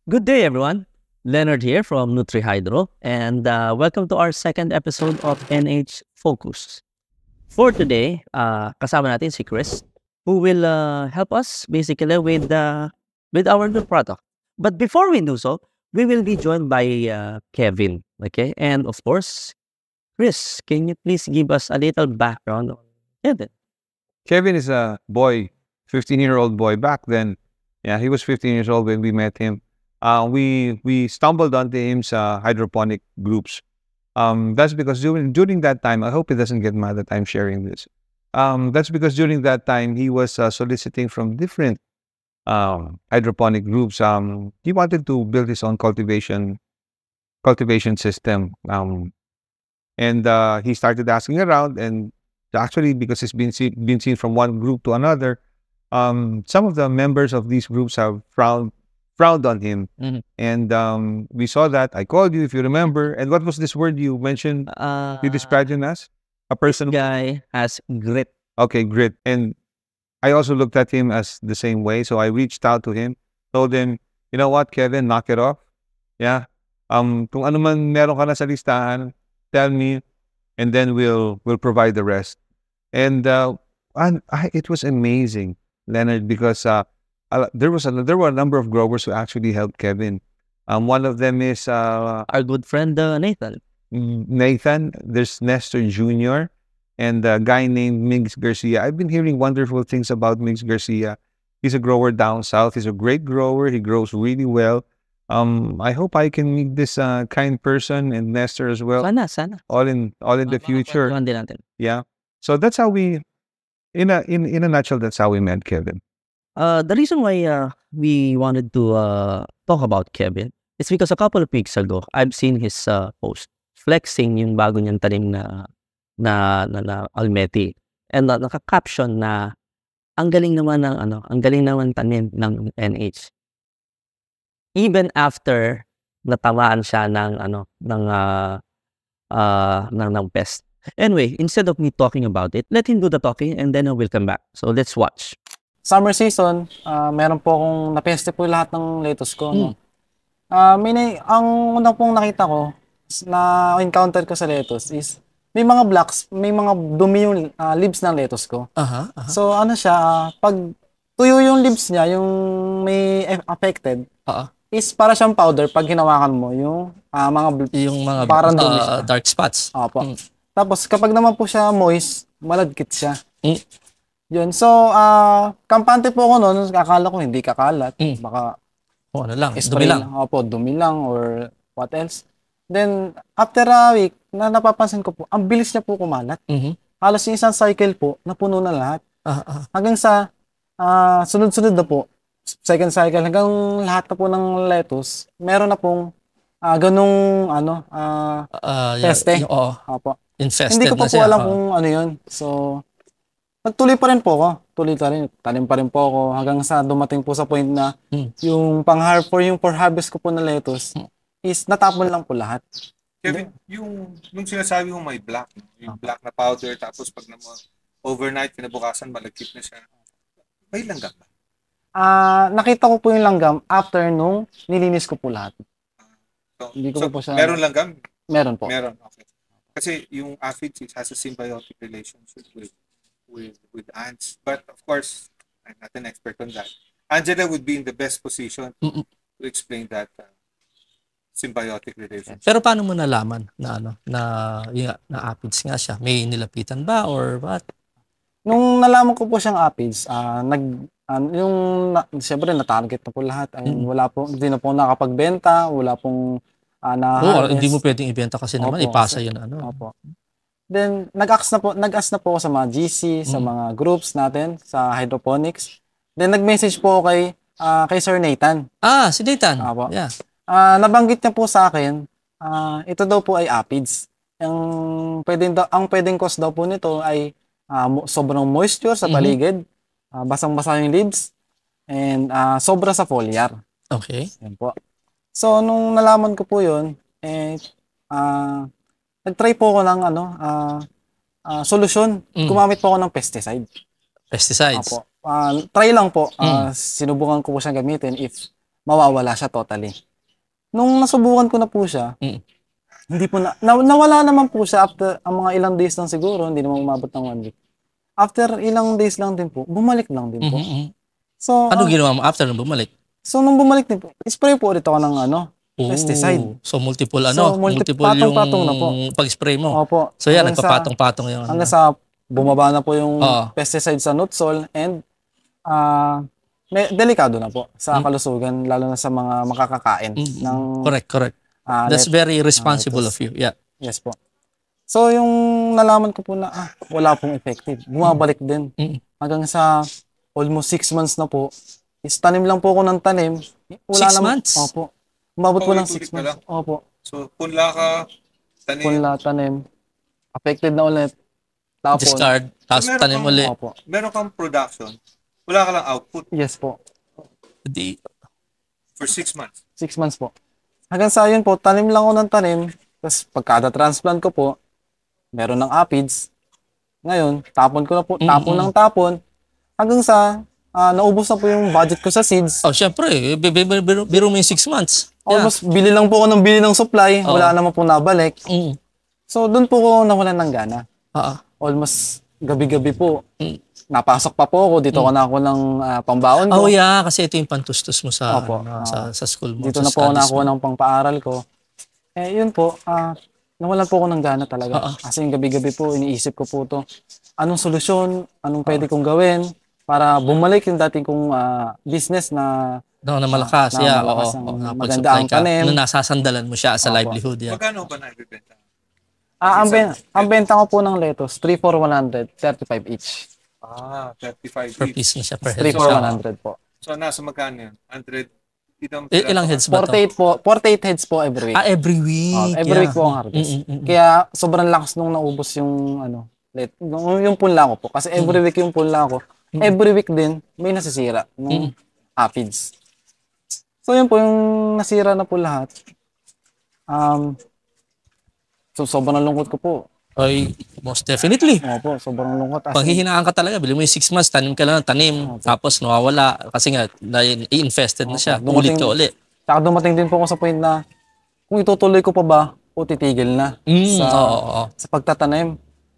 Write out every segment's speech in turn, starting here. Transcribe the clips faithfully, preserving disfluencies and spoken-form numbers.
Good day, everyone. Leonard here from NutriHydro, and uh, welcome to our second episode of N H Focus. For today, uh, kasama natin si Chris, who will uh, help us basically with uh, with our new product. But before we do so, we will be joined by uh, Kevin, okay? And of course, Chris, can you please give us a little background on Kevin? Kevin is a boy, fifteen-year-old boy. Back then, yeah, he was fifteen years old when we met him. Uh, we we stumbled onto him sa hydroponic groups. Um, that's because during during that time, I hope he doesn't get mad that I'm sharing this. Um, that's because during that time, he was uh, soliciting from different um, hydroponic groups. Um, he wanted to build his own cultivation cultivation system. Um, and uh, he started asking around, and actually, because it's been seen, been seen from one group to another, um, some of the members of these groups have frowned frowned on him. Mhm. And um, we saw that. I called you, if you remember. And what was this word you mentioned? Uh, You described him as a person. who- guy has grit. Okay, grit. And I also looked at him as the same way. So I reached out to him, told him, you know what, Kevin, knock it off. Yeah. Um, kung ano man meron ka na sa listahan, tell me, and then we'll we'll provide the rest. And uh, and I, it was amazing, Leonard, because uh, uh, there was a, there were a number of growers who actually helped Kevin. Um, one of them is uh, Our good friend uh, Nathan. Nathan. There's Nestor Junior and a guy named Migs Garcia. I've been hearing wonderful things about Migs Garcia. He's a grower down south. He's a great grower. He grows really well. Um, I hope I can meet this uh, kind person and Nestor as well. Sana, sana. All in all in the future. Makakwentuhan din natin. Yeah. So that's how we, in a in in a nutshell, that's how we met Kevin. Uh, the reason why uh, we wanted to uh, talk about Kevin is because a couple of weeks ago, I've seen his uh, post flexing yung bago niyang tanim na na na, na almeti, and uh, naka-caption na ang galing naman ng ano, ang galing naman tanim ng N H. Even after natamaan siya ng ano ng uh, uh, ng, ng pest. Anyway, instead of me talking about it, let him do the talking and then I will come back. So let's watch. Summer season, ah, meron po akong napeste po lahat ng lettuce ko. Mm. No? Ah, may na- ang una pong nakita ko, s- na encounter ko sa lettuce is may mga blocks, may mga dumi yung ah, leaves ng lettuce ko. Aha, aha. So ano siya, ah, pag tuyo yung leaves niya, yung may e- affected, Oo. is para siyang powder pag hinawakan mo yung ah, mga bl- Yung mga Parang uh, dumi siya. dark spots. Opo. Mm. Tapos kapag naman po siya moist, malagkit siya. Mm. Yun. So, ah, kampante po ako noon, akala ko hindi kakalat. Mm. Baka O ano lang, spray dumi lang. Opo, dumi lang or what else. Then, after a week, na napapansin ko po, ang bilis niya po kumalat. Mhm. Halos yung isang cycle po, napuno na lahat. Ah, ah. Hanggang sa ah, sunod-sunod na po, second cycle, hanggang lahat na po ng lettuce, meron na pong ah, ganung ano, ah, Ah, yeah, Peste. yung- Oo, opo. infested Hindi ko pa na po siya. alam Oo. kung ano yun. So, nagtuloy pa rin po ako. Tuloy pa rin. Tanim pa rin po ako hanggang sa dumating po sa point na Hmm. yung pang for yung for harvest ko po na lettuce is natapon lang po lahat. Kevin, yung yung sinasabi mo may black, no? Yung black na powder, tapos pag na overnight, kinabukasan, malagkit na siya. May langgam ba? Ah, nakita ko po yung langgam after nung nilinis ko po lahat. So, Hindi ko so, po siya- meron langgam? Meron po. Meron, okay. Kasi yung aphids, it has a symbiotic relationship with with with ants. But of course, I'm not an expert on that. Angela would be in the best position Mm-mm. to explain that uh, symbiotic relationship. Pero paano mo nalaman na ano, na yung na aphids nga siya? May nilapitan ba or what? Nung nalaman ko po siyang aphids, ah nag ah, yung na, siyempre na-target na po lahat. Ay, Mm. wala po, hindi na po nakapagbenta, wala pong ah, na Oo, hindi mo pwedeng ibenta kasi naman Opo, ipasa kasi- yun ano. Opo. Then, nag-ask na po, nag-ask na po ako sa mga G C, sa Mm. mga groups natin, sa hydroponics. Then, nag-message po ako kay, ah, kay Sir Nathan. Ah, si Nathan. Opo. Yeah. Ah, nabanggit niya po sa akin, ah, ito daw po ay aphids. Ang pwedeng, daw, ang pwedeng cause daw po nito ay ah, mo- sobrang moisture sa Mhm. paligid, ah, basang-basa yung leaves, and ah, sobra sa foliar. Okay. Yan po. So, nung nalaman ko po yun, eh, ah, nag-try po ako ng ano, ah, ah, solusyon. Mm. Gumamit po ako ng pesticide. Pesticides. Opo. Ah, try lang po. Ah, Sinubukan ko po siyang gamitin if mawawala siya totally. Nung nasubukan ko na po siya, Mm. hindi po na, na nawala naman po siya after ang mga ilang days lang siguro, hindi naman umabot ng one week. After ilang days lang din po, bumalik lang din po. Mhm, mhm. So, Ano ang- ginawa mo after nung bumalik? so nung bumalik din po, spray po ulit ako ng ano, pesticide. Oh, so multiple ano, So, multi- multiple yung patong-patong na po. pag-spray mo. Opo. So yan, Hanggang sa- nagpapatong-patong yun. Hanggang sa bumaba na po yung Oo. pesticide sa nutsol and ah may delikado na po sa Mm. kalusugan lalo na sa mga makakakain Mm, ng correct, correct. ah, That's let- very responsible ito- of you. Yeah. yes po. So yung nalaman ko po na ah, wala pong effective. Bumabalik din Mm. hanggang sa almost six months na po. Is tanim lang po ako ng tanim. Wala Six naman- months? Opo. Umabot po ng Paulit-ulit six na months. Opo. So, punla ka, tanim. Punla, tanim. Affected na ulit. Tapon. Discard, tapos meron tanim kang- ulit. Opo. Meron kang production, wala ka lang output Yes po. Di, for six months. Six months po. Hanggang sa yun po, tanim lang ako ng tanim. Tapos pagkada transplant ko po, meron ng aphids. Ngayon, tapon ko na po, tapon Mm-mm. ng tapon. Hanggang sa, ah, naubos na po yung budget ko sa seeds. oh, syempre, bi- bi- bi- biro, biro mo yung six months. Yeah. Almost bili lang po ako ng bili ng supply. Oo. Wala naman po nabalik. Mm. So, doon po ko nawalan ng gana. Ah, Almost gabi-gabi po. Mm. Napasok pa po ako. Dito ko na ako ng ah, pambaon ko. oh yeah, kasi ito yung pantustos mo sa, Opo. ano, sa, sa school mo. Dito sa na po ako studies nakuha mo. ng pangpaaral ko. Eh, yun po, ah, nawalan po ako ng gana talaga. Oo. Kasi yung gabi-gabi po, iniisip ko po to. Anong solusyon? Anong pwede kong gawin? Para bumalik yung dating kong ah, business na No, na malakas. Na yeah, malakas oo. ang oo, maganda napag-supply ang ka. tanim. Na nasasandalan mo siya sa Opo. livelihood. Yeah. Magkano ba na ibibenta? ah, ang, ben, ang benta ko po ng lettuce, three for one hundred, thirty-five each. Ah, thirty-five Per each. piece na siya, per three head. for siya. one hundred po. So, nasa magkano yan? one hundred? Itong I- ilang heads ba to? forty-eight po, forty-eight heads po every week. Ah, every week. Oh, every yeah. week po ang harvest. Mm, mm, mm, mm. Kaya sobrang lakas nung naubos yung ano, let, yung, yung punla ko po. Kasi every week yung punla ko, every week din may nasisira ng aphids. So yun po yung nasira na po lahat. Um, so sobrang lungkot ko po. Ay, most definitely. Opo, sobrang lungkot. As in, Panghihinaan ka talaga. Bili mo yung six months, tanim ka lang ng tanim. Opo. Tapos nawawala. Kasi nga, na- i-infested na siya. Opo. Ulit ka Dumating- ulit. Tsaka dumating din po ako sa point na kung itutuloy ko pa ba o titigil na Mm, sa, oo, oo, oo. sa pagtatanim.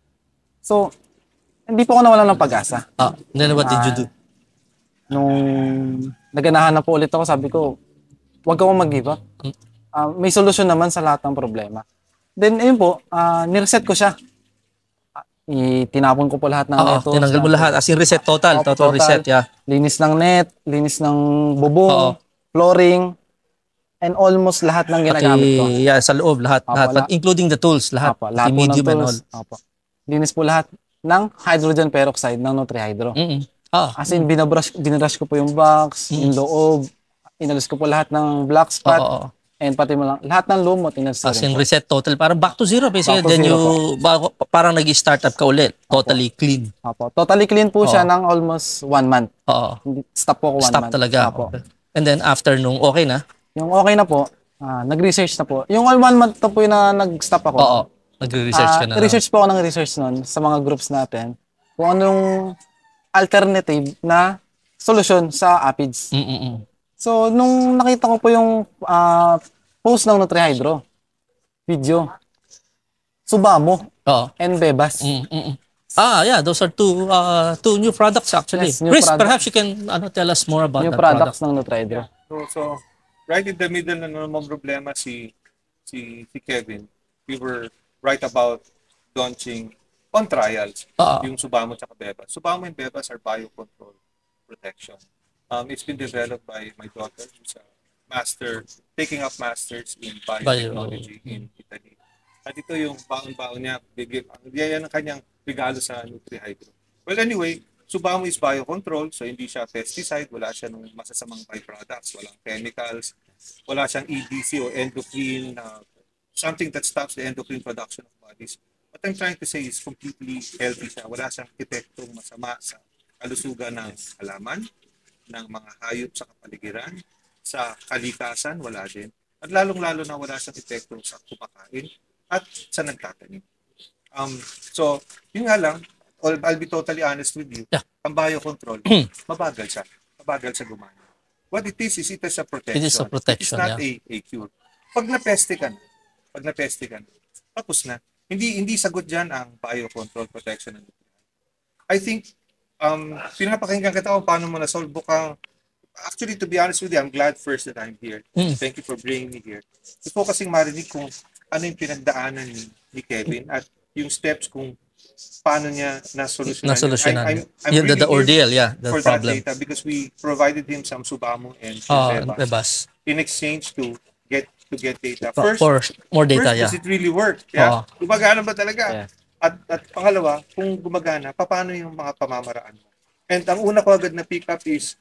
So, hindi po ako nawalan ng pag-asa. Ah, then what did you do? Nung naganahan na po ulit ako, sabi ko, huwag akong mag-give up. Mm. Ah, may solusyon naman sa lahat ng problema. Then, ayun po, ah, nireset ko siya. Ah, Itinapon ko po lahat ng Oo, lettuce. tinanggal mo lahat. As in reset total. Opo, Total, reset, yeah. Linis ng net, linis ng bubong, Oo. flooring, and almost lahat ng ginagamit ko. Pati, yeah, sa loob, lahat. Opo, lahat. lahat. Including the tools, lahat. Opo, Pati lahat po ng medium and all. tools. Opo. Linis po lahat ng hydrogen peroxide ng Nutrihydro. Mm-mm. Ah, As in, binabrush, binrush ko po yung box, yung loob, inalis ko po lahat ng black oo, spot, oo. and pati mo lang, lahat ng lumot, inalis ko As rin in po. reset total. Parang back to zero. Basically, Back to then zero you, bago, parang nag-start up ka ulit. Totally clean. Opo. Totally clean po siya Oo. ng almost one month. Oo. Hindi- Stop po ako one Stop month. talaga. Opo. And then after nung okay na, Yung okay na po, ah, nag-research na po. Yung one month na po yung na nag-stop ako. oo, nagre-research ka Ah, na. research po ako ng research nun sa mga groups natin kung anong alternative na solusyon sa aphids. Mm-mm. So, nung nakita ko po yung ah, post ng Nutrihydro, video, Subamo Oo. and Bebas. Mm-mm. Ah, yeah, those are two uh, two new products actually. Yes, new Chris, product. perhaps you can ano, tell us more about Yung that products product. ng Nutrihydro. So, so, right in the middle na naman problema si, si, si Kevin, we were right about launching on trials Oo. yung Subamo at Bebas. Subamo and Bebas are biocontrol protection. Um, it's been developed by my daughter who's a master, taking up masters in biotechnology in Italy. At ito yung baon-baon niya, bigay, ang yan ang kanyang regalo sa Nutrihydro. Well, anyway, Subamo is biocontrol, so hindi siya pesticide, wala siya ng masasamang byproducts, walang chemicals, wala siyang E D C o endocrine, uh, something that stops the endocrine production of bodies. What I'm trying to say is completely healthy siya. Wala siyang epektong masama sa kalusugan ng halaman, ng mga hayop sa kapaligiran, sa kalikasan, wala din. At lalong-lalo na wala siyang epekto sa kumakain at sa nagtatanim. Um, so, yun nga lang, I'll, I'll be totally honest with you, Yeah. ang biocontrol, mabagal siya. Mabagal siya gumana. what it is, is it is a protection. It is a protection, It is not yeah. a, a cure. Pag napeste ka na, pag napeste ka na, tapos na. Hindi hindi sagot dyan ang biocontrol protection. I think, um, pinapakinggan kita kung paano mo na-solve bukang, actually, to be honest with you, I'm glad first that I'm here. Mm. Thank you for bringing me here. Gusto ko kasing marinig kung ano yung pinagdaanan ni, ni Kevin at yung steps kung paano niya nasolusyonan. Nasolusyonan. I'm, I'm Yung the, really the here ordeal, yeah, the for problem. that data because we provided him some Subamo and Oh, Bebas Bebas. in exchange to get to get data. For, First, for more data, first yeah. does it really work? Yeah? Oo. Gumagana ba talaga? Yeah. At, at pangalawa, kung gumagana, paano yung mga pamamaraan mo? And ang una ko agad na pick up is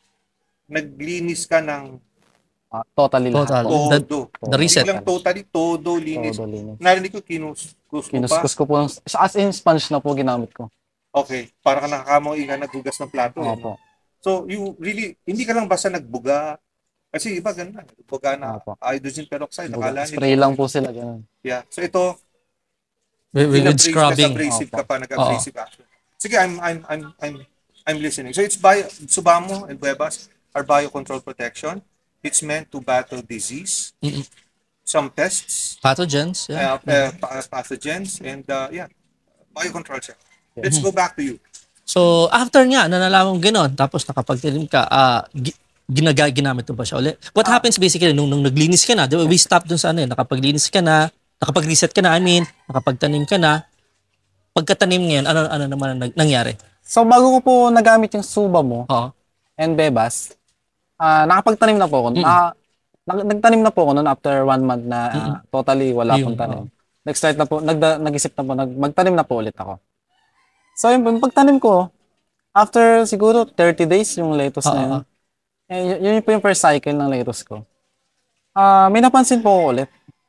naglinis ka ng Ah, totally Total. lahat po. The- todo. the reset. Hindi lang totally, todo, linis. Todo linis. Narinig ko, kinuskus mo pa. Kinuskus ko po. ng- As in sponge na po ginamit ko. Okay, para ka nakakamong ika naghugas ng plato. eh, Opo. no? So, you really, hindi ka lang basta nagbuga. Kasi iba ganun. Nagbuga na Opo. hydrogen peroxide. Akala nila- Spray lang po sila. Ganun. Yeah. So, ito, With, with, with Pinabrase- scrubbing. nasa-abrasive ka Opo. pa, nag-abrasive action. Sige, I'm, I'm, I'm, I'm, I'm listening. So it's bio, Subamo and Bebas are biocontrol protection. It's meant to battle disease, Mm-mm. some pests, Pathogens, yeah. uh, uh, pa- pathogens, and uh, yeah, biocontrol siya. Let's go back to you. So, after nga, na nalaman mo gano'n, tapos nakapagtilim ka, ah, gi- ginaga, ginamit mo ba siya ulit? What happens basically, nung, nung naglinis ka na, di ba, we stop dun sa ano, eh, nakapaglinis ka na, nakapag-reset ka na, I mean, nakapagtanim ka na, pagkatanim ngayon, ano, ano naman ang nag- nangyari? So, bago ko po nagamit yung suba mo Oo. and bebas, ah nakapagtanim na po ako. Mm. Ah, nag- nagtanim na po ako noon after one month na ah, totally wala Yung, pong tanim. Nag-start na po, nagda, nag-isip na po, nag, magtanim na po ulit ako. So, yung yung pagtanim ko, after siguro thirty days yung lettuce Ah, na yun. ah, Eh, y- yun po yung first cycle ng lettuce ko. Ah, may napansin po ako ulit.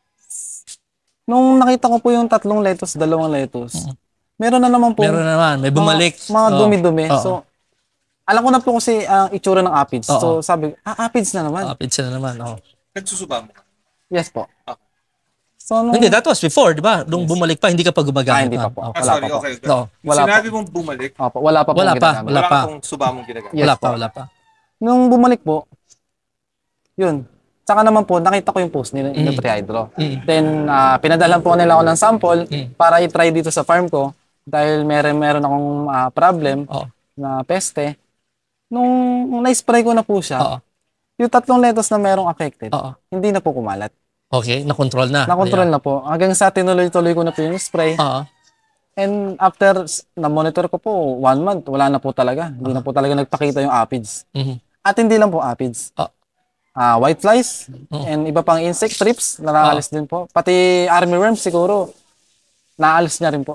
Nung nakita ko po yung tatlong lettuce, dalawang lettuce, meron na naman po Meron na naman, may bumalik. mga, mga Oo. dumi-dumi. Oo. So, alam ko na po kasi ang itsura ng aphids. Oo. So, sabi, ah, aphids na naman. Ah, pizza na naman, oo. Nagsusubamo ka. Yes po. Ah. So, nung, Hindi, that was before, di ba? Nung bumalik pa, hindi ka pa ah, gumagamit. hindi pa nun. po. Oo. Ah, Wala sorry, pa po. okay. Oo. Wala Sinabi mong bumalik, Opo, wala pa po. Wala pa, ginagamit. wala wala pa. kang subamong ginagamit. Yes Wala pa, po. wala pa. Nung bumalik po, yun. Tsaka naman po, nakita ko yung post ni Mm. Nutrihydro. Mm. Then, ah, pinadalan po nila ako ng sample Mm. para i-try dito sa farm ko dahil meron, meron akong ah, problem Oo. na peste. Nung na-spray ko na po siya, Oo. yung tatlong lettuce na merong affected, Oo. hindi na po kumalat. Okay, na-control na. Na-control na po. Hanggang sa tinuloy-tuloy ko na po yung spray. Oo. And after s- na-monitor ko po, one month, wala na po talaga. Hindi na po talaga nagpakita yung aphids. Mhm. At hindi lang po aphids. Ah. Ah, white flies Oh. and iba pang insect trips, nakaalis din po. Pati army worms siguro, naalis niya rin po.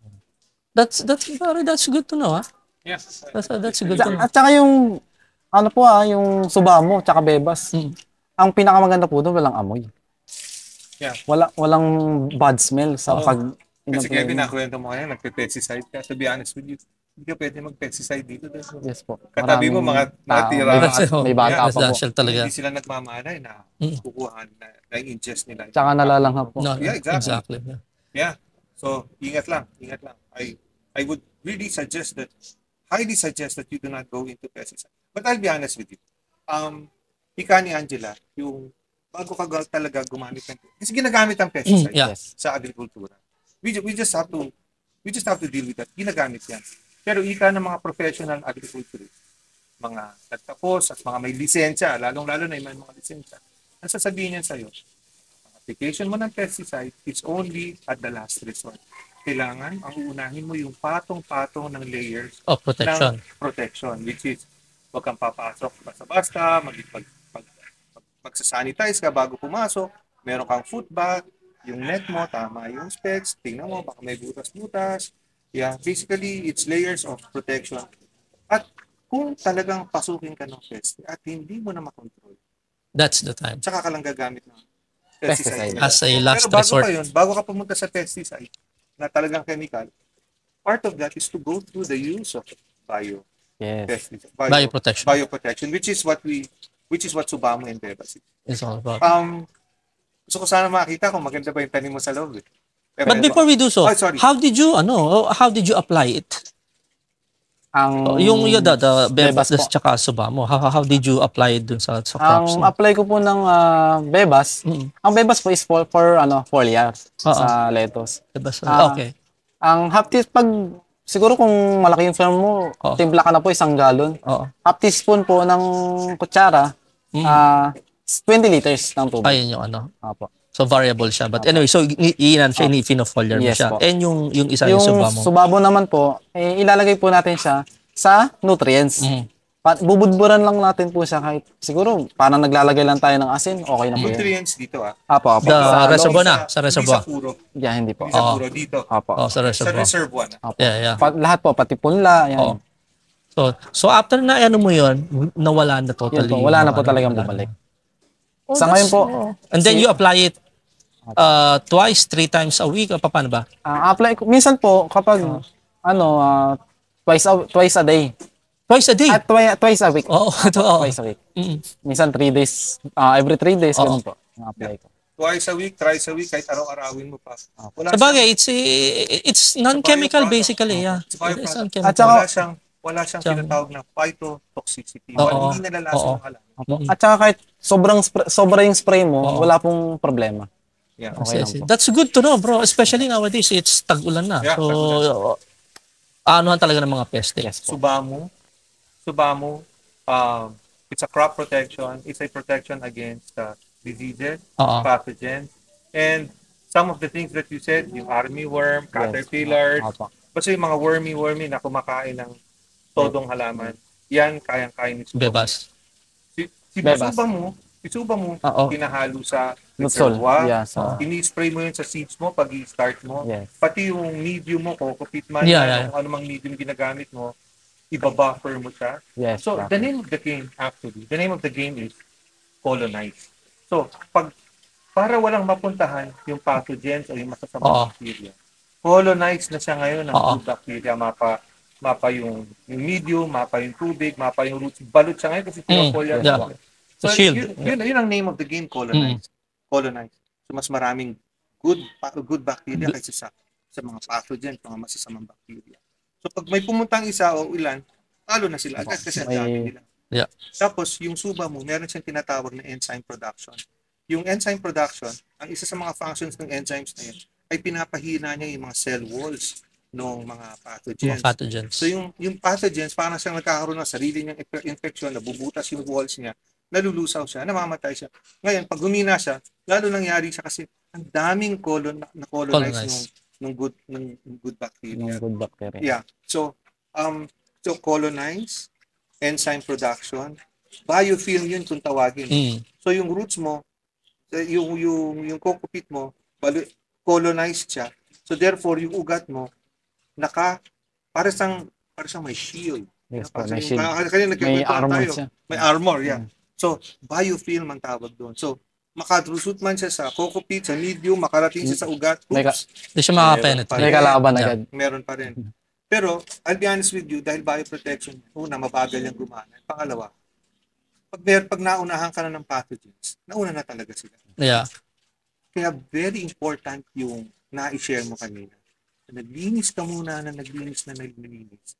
That's that's very that's good to know, ah. Yes. That's that's good to know. At saka yung, ano po ah, yung subamo, tsaka bebas. Mm. Ang pinakamaganda po doon, walang amoy. Yeah. Wala, walang bad smell sa Oo. pag... Kasi ino- Kevin, nakwento mo kaya, nagpe-pesticide ka. To be honest with you, hindi ka pwede mag-pesticide dito. Yes po. Katabi mo, mga- Maraming mga tao, tira. May, That's- bata- may bata Yeah, pa po. Residential talaga. Hindi sila nagmamanay na Mm. kukuha na, na-ingest nila. Tsaka nalalanghap po. No, Yeah, exactly. exactly. Yeah. Yeah. So, ingat lang, ingat lang. I I would really suggest that, highly suggest that you do not go into pesticide. But I'll be honest with you. Um, ika ni Angela, yung bago ka gal- talaga gumamit ng, kasi ginagamit ang pesticide Mm, yeah. Yes. sa agrikultura. We, ju- we just have to, we just have to deal with that. Ginagamit yan. Pero ika ng mga professional agriculturists, mga nagtapos at mga may lisensya, lalong-lalo na yung may mga lisensya, ang sasabihin niyan sa'yo, application mo ng pesticide is only at the last resort. Kailangan, ang uunahin mo yung patong-patong ng layers Oh, protection. ng protection, which is huwag kang papasok basta-basta, mag, mag, mag, mag, magsasanitize ka bago pumasok, meron kang foot bath, yung net mo, tama yung specs, tingnan mo, baka may butas-butas. Yeah, basically, it's layers of protection. At kung talagang pasukin ka ng pest at hindi mo na makontrol, That's the time. tsaka ka lang gagamit ng Pesticide. pesticide. As a last Pero bago resort. pa yun, bago ka pumunta sa pesticide na talagang chemical, part of that is to go through the use of bio Yes. pesticide, Bioprotection. bioprotection, which is what we, which is what Subamo and Bebas is. It's all about. Um, gusto ko sana makita kung maganda ba yung tanim mo sa loob. Eh. Pero But eto, before we do so, Oh, sorry. how did you ano, how did you apply it? Ang Oh, yung yung the, the Bebas Bebas po. tsaka Subamo, how, how how did you apply it dun sa sa crops Ang mo? apply ko po ng ah, Bebas, Mm. ang Bebas po is for, for ano, foliar Oo. sa lettuce. Bebas, Ah, okay. Ang half teaspoon, pag siguro kung malaki yung farm mo, Oo. timpla ka na po isang galon. Oo. Half teaspoon po ng kutsara, Mm. ah twenty liters ng tubig. Ayun yung ano. Apo. So variable siya. But anyway, so iinan siya, ini-finofoliar mo Yes siya. po. And yung yung isa Yung yung Subamo. subabo naman po, eh, ilalagay po natin siya sa nutrients. Mhm. Pa- bubudburan lang natin po siya kahit siguro parang naglalagay lang tayo ng asin, okay na po yun. Nutrients dito ah. Apo, apo. The Sa reservoir loob- na, sa reservoir. Hindi sa puro. Yeah, hindi po. Hindi sa Oo. puro dito. Apo. Oh, sa Sa reservoir. reservoir na. Apo. Yeah, yeah. Pa- lahat po, pati punla, yan. Oo. So so after na ano mo yun, nawala na Yun totally. po, wala na yung po ano, talagang wala bumalik. na. Sa ngayon po, And then you apply it uh, twice, three times a week o paano ba? ah, apply ko, minsan po, kapag, ano, ah, twice, a, twice a day. Twice a day. At twi- twice a week. Oo, ito. oo. Twice a week. Mm. Minsan three days, ah, every three days, Oo. ganun po. Ang apply ko. Twice a week, thrice a week, kahit araw-arawin mo pa. Wala Sa bagay, it's eh, it's non-chemical byproduct. basically, yeah. It's byproduct. It's At non-chemical. saka- wala siyang wala siyang Siyang- tinatawag na phytotoxicity. Oo. Wala, hindi nalalasa Oo. ng halaman. Apo. At saka kahit sobrang spray, sobra yung spray mo, Oo. wala pong problema. Yeah. Okay lang Yes, po. that's good to know, bro. Especially nowadays, it's tag-ulan na. Yeah, So, tag-ulan. anuhan talaga ng mga peste. Yes po. Subamo, Subamo, um, it's a crop protection. It's a protection against uh, diseases, Oo. pathogens, and some of the things that you said, yung army worm, caterpillars, Apo. basta yung mga wormy-wormy na kumakain ng todong halaman, yan kayang-kaya ni Subamo. Bebas. Si, si Bebas. Suba mo, si Suba mo, Oo. pinahalo sa Nutsol. reservoir, Yeah, so, ini-spray mo yun sa seeds mo pag i-start mo. yes. Pati yung medium mo, coco peat man, Yeah, yan, yeah. kung anumang medium ginagamit mo, ibabuffer mo siya. Yes. So, po. the name of the game, actually, the name of the game is colonize. So, pag para walang mapuntahan yung pathogens o yung masasamang Oo. bacteria, colonize na siya ngayon ng Oo. good bacteria, mapa mapa yung, yung medium, mapa yung tubig, mapa yung roots, balot siya ngayon kasi Mm, pinapolya yeah. siya. So, So, shield. Yun, yun, yun ang name of the game, colonize. Colonize. So, mas maraming good pa- good bacteria kaysa sa sa mga pathogen, mga masasamang bacteria. So, pag may pumuntang isa o ilan, talo na sila agad kasi ang May- dami nila. Yeah. Tapos, yung suba mo, meron siyang tinatawag na enzyme production. Yung enzyme production, ang isa sa mga functions ng enzymes na yun, ay pinapahina niya yung mga cell walls ng mga pathogens. Mga pathogens. So yung yung pathogens, parang siyang nagkakaroon ng sarili niyang inf- infection, nabubutas yung walls niya, nalulusaw siya, namamatay siya. Ngayon, pag humina siya, lalo nangyari siya kasi ang daming colon na, na colonize Colonize. ng ng good ng, ng good bacteria. Yung good bacteria. Yeah. So um so colonize, enzyme production, biofilm yun kung tawagin. Mm. So yung roots mo, eh, yung yung yung coco peat mo, balu- colonized siya. So therefore yung ugat mo naka para sang para sang may shield. Yes po, Para may sang- shield. kaya- kaya May nagkikwentuhan armor tayo. siya. May armor, yeah. So biofilm ang tawag doon. So makadrusut man siya sa coco peat, sa medium, makarating siya sa ugat. May ka- oops, Hindi siya meron pa makapenetrate. May rin. kalaban Yeah. agad. Meron pa rin. Pero I'll be honest with you, dahil bioprotection, una, mabagal yung gumana. Pangalawa, pag, mer- pag naunahan ka na ng pathogens, nauna na talaga sila. Yeah. Kaya very important yung na-share mo kanina. Naglinis ka muna na naglinis na naglinis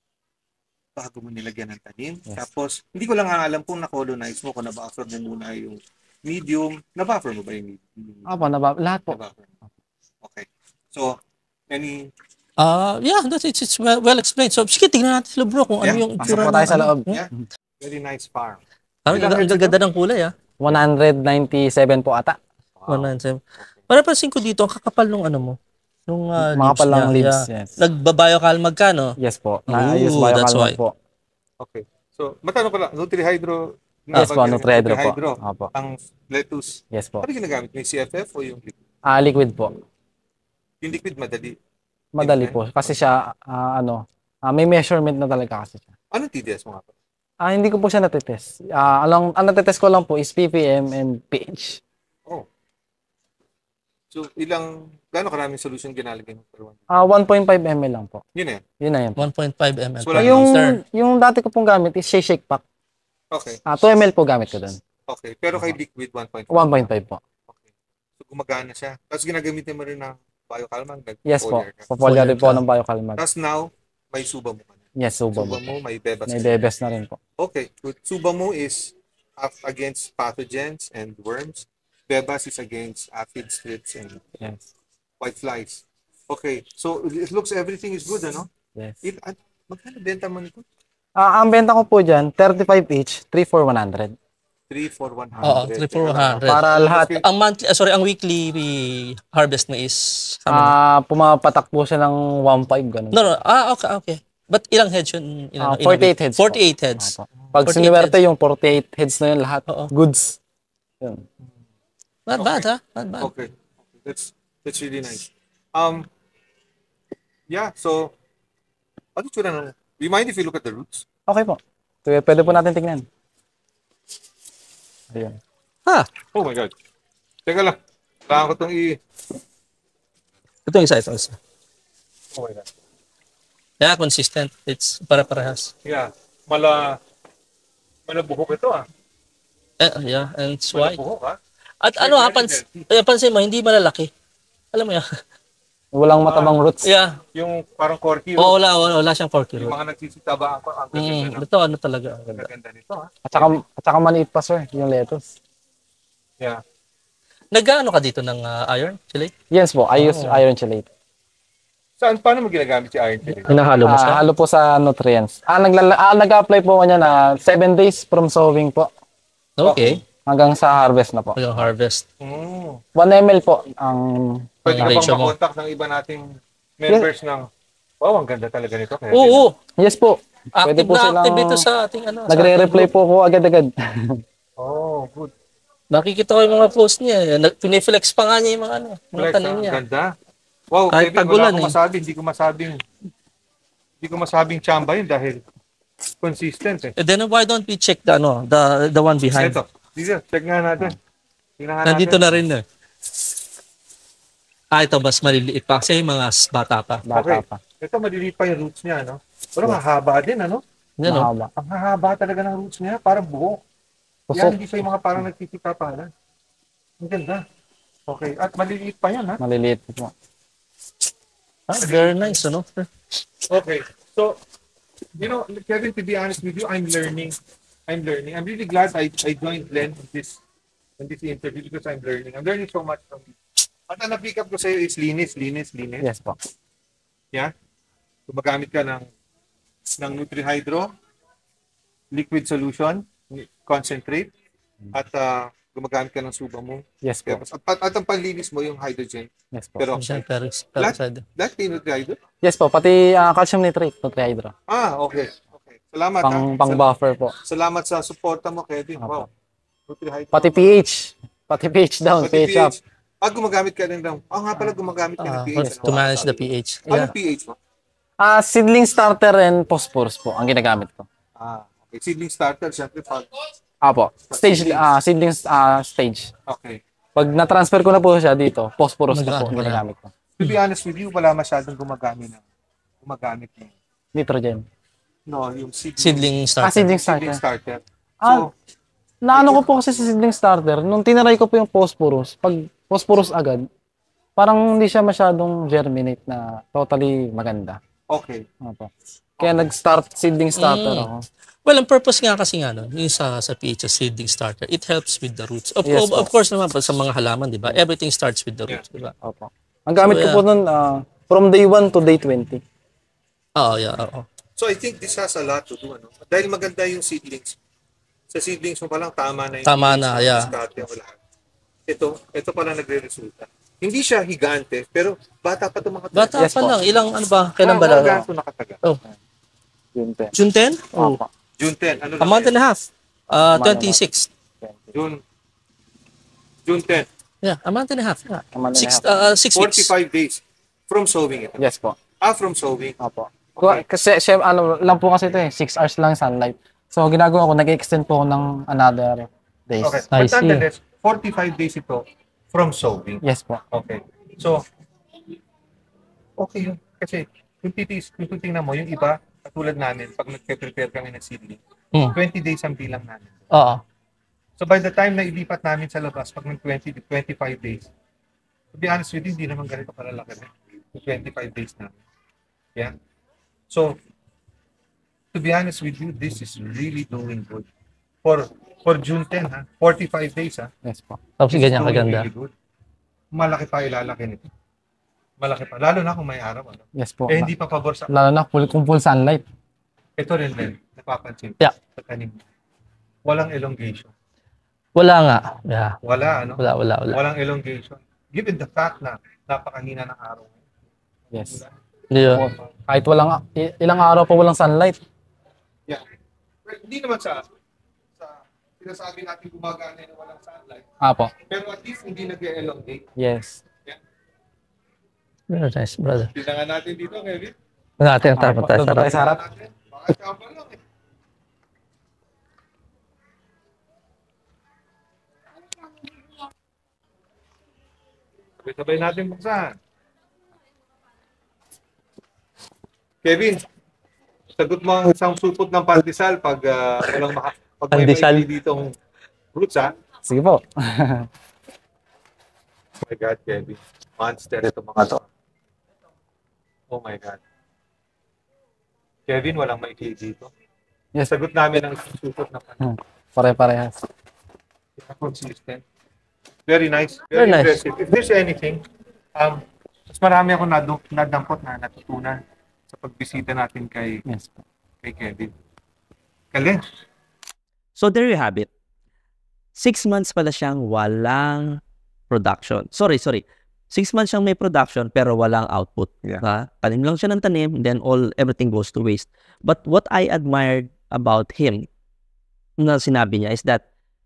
bago mo nilagyan ng tanim. Yes. Tapos, hindi ko lang nga alam kung na-colonize mo, kung na-buffer mo muna yung medium. Na-buffer mo ba yung medium? Apo, naba, lahat po. Na-buffer. Okay. So, any... Uh, yeah, that's it's, it's well, well explained. So, sige, tingnan natin sila bro kung ano Yeah. yung Pasok itsura po tayo ng- sa loob. Yeah. Very nice farm. Ang Ilang ang hertz gaganda ng kulay ah. one ninety-seven po ata. one ninety-seven. Para pansin ko dito, ang kakapal nung ano mo. Nung uh, Mga leaves palang niya. leaves. Yeah. Yes. Nagbabiocalmag ka, no? Yes po. Ooh, Na-use that's why. biocalmag po. Okay. So, matanong ko lang, Nutrihydro. Yes po, Nutrihydro po. Nutrihydro. Opo. Ang lettuce. Yes po. Ano ginagamit? May C F F o yung liquid? Ah, liquid po. Yung liquid madali. Madali po. Kasi siya, ah, ano, ah, may measurement na talaga kasi siya. Anong T D S mo nga pa? Ah, hindi ko po siya natitest. Ah, alang, ang natitest ko lang po is P P M and pH. Oh. So, ilang, gaano karaming solution ginalagay mo per one? Ah, one point five milliliters lang po. Yun eh. Yun na yun. one point five milliliters So, per wala Yung, liter. yung dati ko pong gamit is shake shake pack. Okay. Ah, two milliliters po gamit ko doon. Okay. Pero kay liquid, one point five. one point five po. Okay. So, gumagana siya. Tapos ginagamitin mo rin ng biocalmag. Yes po. nag-foliar ka. Papolya rin po Foliar ka. ng biocalmag. Tapos now, may suba mo ka na. Yes, Suba mo. Subamu, may Bebas. May bebes na rin po. Okay, good. Subamu is up against pathogens and worms. Bebas is against aphids, thrips, and Yes. whiteflies. Okay, so it looks everything is good, ano? Yes. If, at, magkano benta mo nito? Ah, ang benta ko po dyan, thirty-five each, three for one hundred. three for one hundred. Oo, three for one hundred. Para lahat, Ang monthly, ah, sorry, ang weekly we- harvest mo is how many? ah, pumapatak po siya ng one point five, ganun. No, no. Ah, okay, okay. But ilang heads yun? Ah, Ilang, ilang forty-eight week? heads po. forty-eight heads. Opo. Pag forty-eight siniwerte heads. yung forty-eight heads na yun lahat, Oo. goods. Yun. Not bad, ha? Not bad. Okay, that's that's really nice. Um, yeah. So, ano tsura ng? Do you mind if you look at the roots? Okay po. So, pwede po natin tingnan. Ayun. Ha? Oh my God. Teka lang. Kailangan ko itong i... Ito yung isa, ito isa. Oh my God. Yeah, consistent. It's para-parehas. Yeah. Mala... Malabuhok ito ah. Eh, yeah, and it's white. Malabuhok ah. At ano ha, pans eh, pansin mo, hindi malalaki. Alam mo yan? Walang matabang roots. Yeah. Yung parang corky. Oo, wala, wala, wala siyang forky Yung root. mga nagsisitaba ang ang Mm, ganda ito ano talaga. ang ng ganda. ganda nito ah. At saka, at saka maliit pa, sir, yung lettuce. Yeah. Nag-ano ka dito ng ah, iron, chile? Yes po, I use Oh. iron chelate. Saan, paano mo ginagamit si iron chelate? Hinahalo mo Ah, siya? halo po sa nutrients. Ah, naglala, ah, nag-apply po kanya na seven days from sowing po Okay. hanggang sa harvest na po. Yung harvest. Mm. one milliliter po ang Pwede ka Ang bang ratio mo. makontak ng iba nating members ng... Wow, ang ganda talaga nito. Kaya Oo, yes po. Pwede active po na silang active ito sa ating ano. sa nagre-reply ating po ko agad-agad. Oh, good. group. Nakikita ko yung mga post niya. Nag- Piniflex pa nga niya yung mga ano, mga Flex, tanim ah, niya. ganda. Wow, Kahit Kevin, tag-ulan wala akong eh. masabi. Hindi ko masabing... Hindi ko masabing chamba yun dahil consistent eh. And then why don't we check the ano, the the one behind? Ito. Dito, check nga natin. Tingnan nga Nandito natin. na rin eh. Ah, ito mas maliliit pa kasi yung mga s- bata pa. Bata Okay. pa. Ito, maliliit pa yung roots niya, no? Pero mahaba din, ano? Yan oh. Mahaba. Ang hahaba talaga ng roots niya, parang buhok. Yan, Pusok. hindi siya yung mga parang nagtitikapalan. Ang ganda. Okay, at maliliit pa yan, ha? Maliliit po. Ah, very nice, ano? Okay, so, you know, Kevin, to be honest with you, I'm learning. I'm learning. I'm really glad I, I joined Glenn in this, in this interview because I'm learning. I'm learning so much from you. At ang na-pick up ko sa'yo is linis, linis, linis. Yes po. Yeah? Gumagamit ka ng, ng Nutrihydro, liquid solution, concentrate, at uh, gumagamit ka ng Subamu. Yes po. At, at, at ang panlinis mo yung hydrogen. Yes po. Pero, Siya, perox- Lahat? peroxide. lahat kayo Nutrihydro? Yes po, pati ah, calcium nitrate, nutrihydro. Ah, okay. Okay. Salamat, Pang ha? pang Sal- buffer po. Salamat sa suporta mo, Kevin. Wow. Nutrihydro. Pati pH. Pati pH down, Pati pH up. pH. Ah, gumagamit ka rin daw. Ah, nga pala, gumagamit ka ng Ah, pH. to manage the pH. Ano Yeah. pH mo? Ah, seedling starter and phosphorus po ang ginagamit ko. Ah, okay. Seedling starter, syempre pag... Apo. Stage ah seedling ah, stage. Okay. Pag na-transfer ko na po siya dito, phosphorus na po ang Mag- ginagamit ko. To be honest with you, wala masyadong gumagamit ng gumagamit ng Nitrogen. no, yung seedling, Seedling Ah, starter. seedling seedling starter. starter. Ah, So, naano ko po kasi sa seedling starter, nung tinaray ko po yung phosphorus, pag phosphorus agad, parang hindi siya masyadong germinate na totally maganda. okay. Apo. Kaya nag-start seedling starter Mm. ako. Well, ang purpose nga kasi nga, no, yung sa, sa pH sa seedling starter, it helps with the roots. Of, Yes, of, of po. course naman, sa mga halaman, di ba? Everything starts with the roots, di ba? Opo. Ang gamit So, ko po nun, ah, from day one to day twenty. Oo, yeah, oo. So I think this has a lot to do, ano? Dahil maganda yung seedlings. Sa seedlings mo pa lang tama na yung Tama pH, na, yung yeah. diskarte mo lahat. Ito, ito pala nagre-resulta. Hindi siya higante, pero bata pa itong mga Bata Yes, pa po. lang. Ilang, ano ba? Kailan ba Ah, lang? ganito nakataga. Yun po. June tenth? Oh. Opo. June tenth, ano A month and a half. Uh, Tama naman. twenty-six. June June tenth, Yeah, a month and a half. Yeah. A month and a Six, half. uh, six weeks. forty-five days from sowing ito. Yes po. Ah, from sowing. Opo. Okay. Kasi, siya, ano, lang po kasi ito eh, six hours lang sunlight. So, ginagawa ko, nag-extend po ako ng another days. Okay. I But see. nonetheless, forty-five days ito from sowing. Yes po. Okay. So, okay yun. Kasi, yung titis, yung titingnan mo, yung iba, katulad namin, pag nagpe-prepare kami ng seedling, Hmm. twenty days ang bilang namin. Oo. So, by the time na ilipat namin sa labas, pag ng twenty to twenty-five days, to be honest with you, hindi naman ganito kalalaki rin. Yung twenty-five days namin. Yeah. So, to be honest with you, this is really doing good. For for June tenth, ha? forty-five days, ha? Yes po. Tapos This is ganyan doing kaganda. really good. Malaki pa ilalaki nito. Malaki pa. Lalo na kung may araw. Ano? Yes po. Eh, hindi pa pabor sa... Lalo na full, kung full sunlight. Ito rin din, napapansin. Yeah. Sa tanim. Walang elongation. Wala nga. Yeah. Wala, ano? Wala, wala, wala. Walang elongation. Given the fact na napakahina ng araw. Yes. Yeah. Kahit walang, i- ilang araw pa walang sunlight. Yeah. Well, hindi naman sa sa sinasabi natin gumagana na walang sunlight. Apo. Pero at least hindi nag-elongate. Yes. Very nice, brother. Tingnan natin dito, Kevin. Natin, tama tayo. Doon pa tayo sa harap. Natin. Baka kapal lang eh. Sabay-sabay natin buksan. Kevin, sagot mo ang isang supot ng pandesal pag ah, walang maka, pag may Pandesal. maili ditong fruits, ha? Sige po. Oh my God, Kevin. Monster ito mga to. Oh my God. Kevin, walang maikli dito. Yes. Sagot namin ang isang supot ng pandesal. Pare-parehas. Consistent. Very nice. Very Very, nice. impressive. If there's anything, um, mas marami ako nadu- nadampot na natutunan sa pagbisita natin kay, Yes po. kay Kevin. Galing. So there you have it. Six months pala siyang walang production. Sorry, sorry. Six months siyang may production pero walang output. Yeah. Ha? Tanim lang siya ng tanim, then all everything goes to waste. But what I admired about him na sinabi niya is that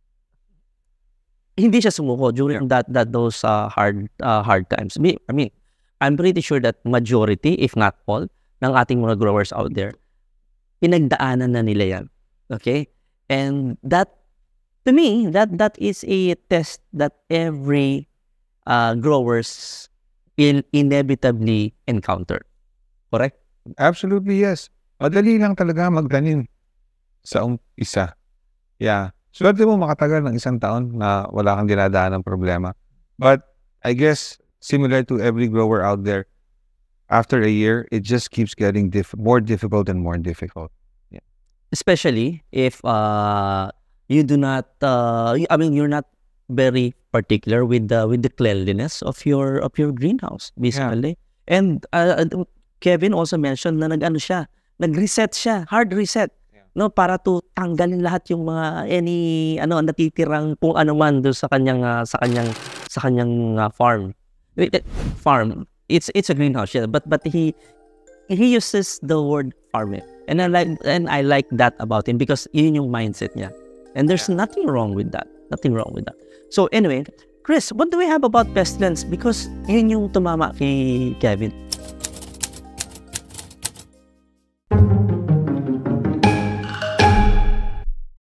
hindi siya sumuko during that that those uh, hard uh, hard times. Me, I mean, I'm pretty sure that majority, if not all, ng ating mga growers out there, pinagdaanan na nila yan. Okay? And that, to me, that that is a test that every uh, growers will inevitably encounter. Correct? Absolutely, yes. Madali lang talaga magtanim sa umpisa. Yeah. Swerte mo makatagal ng isang taon na wala kang dinadaan ng problema. But I guess, similar to every grower out there, after a year, it just keeps getting diff- more difficult and more difficult. Especially if uh, you do not, uh, I mean, you're not very particular with the with the cleanliness of your of your greenhouse, basically. And uh, Kevin also mentioned na nag-ano siya, nag-reset siya, hard reset. No, para to tanggalin lahat yung mga any ano natitirang kung ano man doon sa kanyang uh, sa kanyang sa kanyang uh, farm. Wait, eh, farm. It's it's a greenhouse, yeah, but but he he uses the word farming. And I like and I like that about him because yun yung mindset niya. And there's nothing wrong with that. Nothing wrong with that. So anyway, Chris, what do we have about pestilence? Because yun yung tumama kay Kevin.